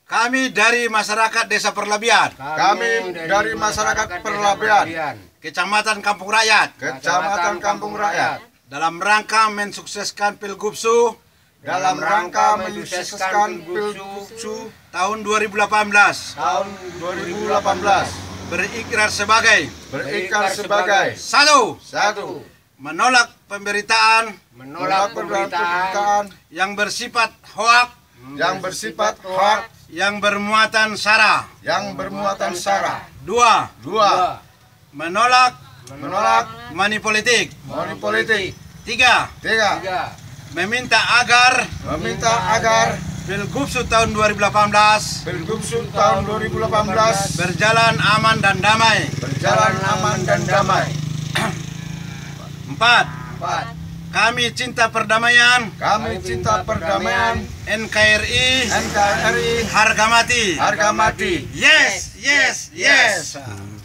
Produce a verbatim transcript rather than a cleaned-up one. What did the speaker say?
Kami dari masyarakat Desa Perlabian, Kami dari masyarakat Perlabian, Kecamatan Kampung Rakyat, Kecamatan Kampung Rakyat, dalam rangka mensukseskan Pilgubsu dalam rangka menyukseskan Pilgubsu tahun dua ribu delapan belas, tahun dua ribu delapan belas, berikrar sebagai berikrar sebagai satu, satu, menolak pemberitaan menolak pemberitaan yang bersifat hoak, yang bersifat hoak, yang bermuatan sara. yang bermuatan sara. Dua, Dua, menolak menolak money politik. money politik. Tiga, Tiga, meminta agar meminta agar Pilgubsu tahun dua ribu delapan belas Pilgubsu tahun dua ribu delapan belas berjalan aman dan damai. berjalan aman dan damai. Empat, Empat, kami cinta perdamaian, kami cinta perdamaian, N K R I, N K R I, harga mati. harga mati. Yes, yes, yes.